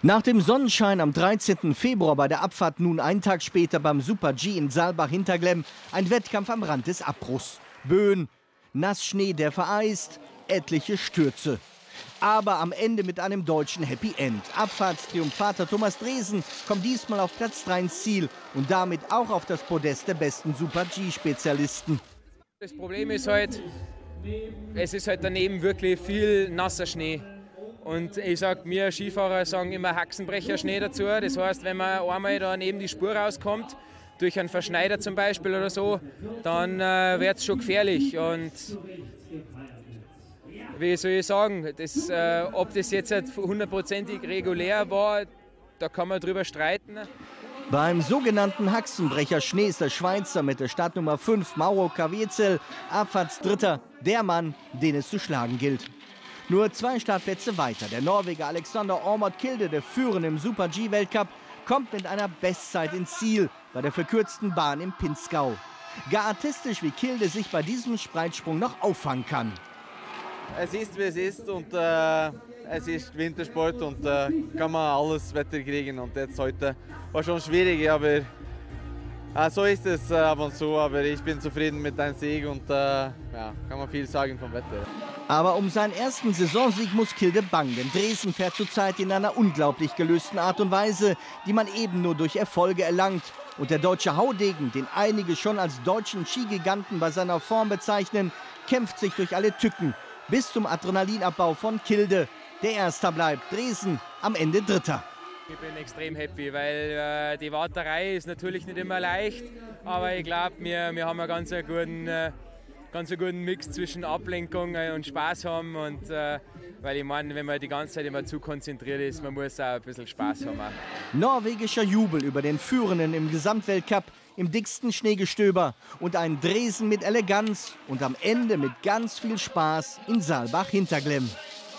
Nach dem Sonnenschein am 13. Februar bei der Abfahrt nun einen Tag später beim Super-G in Saalbach-Hinterglemm ein Wettkampf am Rand des Abbruchs. Böen, Nassschnee, der vereist, etliche Stürze. Aber am Ende mit einem deutschen Happy End. Abfahrtstriumphator Thomas Dresen kommt diesmal auf Platz 3 ins Ziel und damit auch auf das Podest der besten Super-G-Spezialisten. Das Problem ist halt, es ist halt daneben wirklich viel nasser Schnee. Und ich sage, wir Skifahrer sagen immer Haxenbrecher-Schnee dazu. Das heißt, wenn man einmal da neben die Spur rauskommt, durch einen Verschneider zum Beispiel oder so, dann wird es schon gefährlich. Und wie soll ich sagen, ob das jetzt hundertprozentig regulär war, da kann man drüber streiten. Beim sogenannten Haxenbrecher-Schnee ist der Schweizer mit der Startnummer 5, Mauro Caviezel, Abfahrtsdritter, der Mann, den es zu schlagen gilt. Nur 2 Startplätze weiter. Der Norweger Alexander Aamodt Kilde, der Führende im Super-G-Weltcup, kommt mit einer Bestzeit ins Ziel bei der verkürzten Bahn im Pinzgau. Gar artistisch, wie Kilde sich bei diesem Spreitsprung noch auffangen kann. Es ist, wie es ist und es ist Wintersport und kann man alles Wetter kriegen. Und jetzt heute war schon schwierig, aber so ist es ab und zu. Aber ich bin zufrieden mit einem Sieg und ja, kann man viel sagen vom Wetter. Aber um seinen ersten Saisonsieg muss Kilde bangen, denn Dresen fährt zurzeit in einer unglaublich gelösten Art und Weise, die man eben nur durch Erfolge erlangt. Und der deutsche Haudegen, den einige schon als deutschen Skigiganten bei seiner Form bezeichnen, kämpft sich durch alle Tücken bis zum Adrenalinabbau von Kilde. Der Erster bleibt, Dresen am Ende Dritter. Ich bin extrem happy, weil die Warterei ist natürlich nicht immer leicht, aber ich glaube, wir haben einen ganz guten Mix zwischen Ablenkung und Spaß haben. Und, weil ich meine, wenn man die ganze Zeit immer zu konzentriert ist, man muss auch ein bisschen Spaß haben. Norwegischer Jubel über den Führenden im Gesamtweltcup im dicksten Schneegestöber und ein Dresen mit Eleganz und am Ende mit ganz viel Spaß in Saalbach-Hinterglemm.